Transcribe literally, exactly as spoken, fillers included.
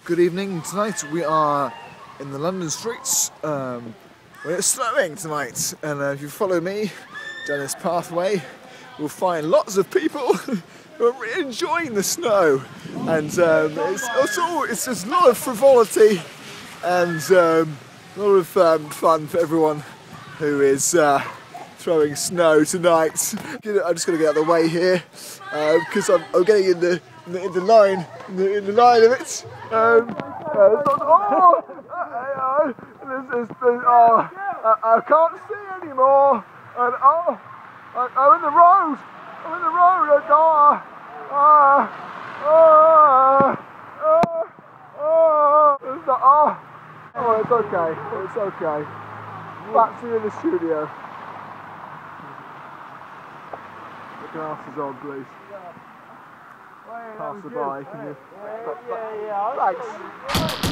Good evening. Tonight we are in the London streets um, where it's snowing tonight, and uh, if you follow me down this pathway, we'll find lots of people who are really enjoying the snow, and um, it's also it's just a lot of frivolity and um, a lot of um, fun for everyone who is uh, throwing snow tonight. I'm just going to get out of the way here because uh, I'm, I'm getting in the in the, in the line in the, in the line of it. Um, uh, it's not, oh, uh, uh, this is, oh, I, I can't see anymore. And oh, I, I'm in the road. I'm in the road. And, oh, oh, oh, oh, oh, it's not, oh, oh, it's okay. It's okay. Back to you in the studio. The glasses on, please. Pass the by, can you? Yeah, yeah, yeah. Thanks.